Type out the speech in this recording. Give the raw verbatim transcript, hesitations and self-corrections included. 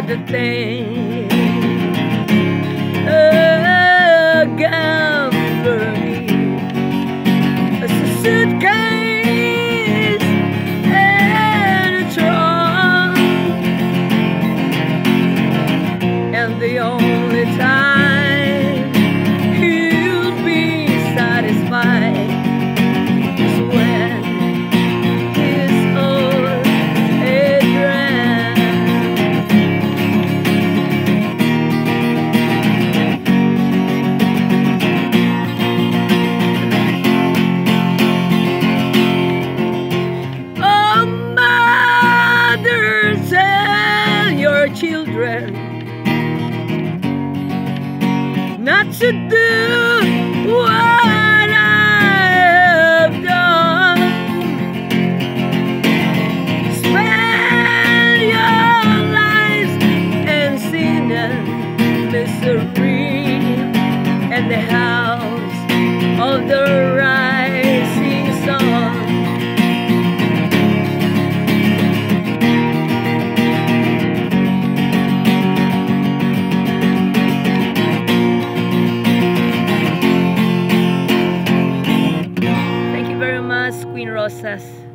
the thing. A gambler, a suitcase and a trunk, and the only time you'll be satisfied is when he's old and grand. Oh, mother, tell your children not to do what I've done. Spend your lives in sin and misery, and the house of the rising sun. Queen Rosas.